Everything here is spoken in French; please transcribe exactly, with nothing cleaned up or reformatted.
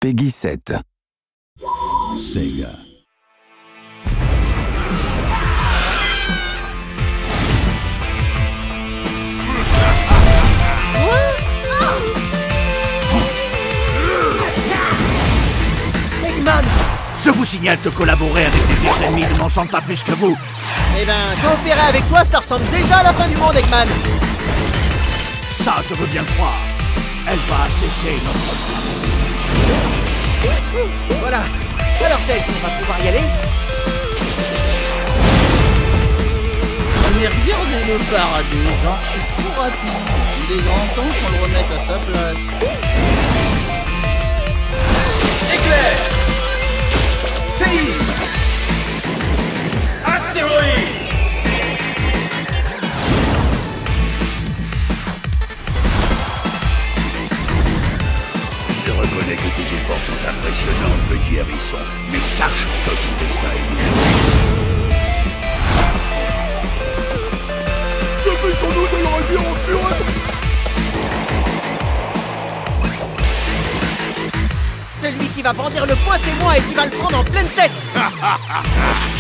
Peggy sept. Sega. Eggman! Je vous signale que collaborer avec des pires ennemis ne m'enchante pas plus que vous. Eh ben, coopérer avec toi, ça ressemble déjà à la fin du monde, Eggman! Ça, je veux bien le croire. Elle va assécher notre... Voilà. Alors, Tails, on va pouvoir y aller? Mais regardez le paradis, genre, c'est trop rapide. Il est grand temps qu'on le remette à sa place. Éclair! Séisme! Astéroïde! Je reconnais que tes efforts sont impressionnants, petit hérisson, mais sache que ton destin est échoué. Dépêchons-nous de le réduire au purée! Celui qui va brandir le poing, c'est moi et qui va le prendre en pleine tête!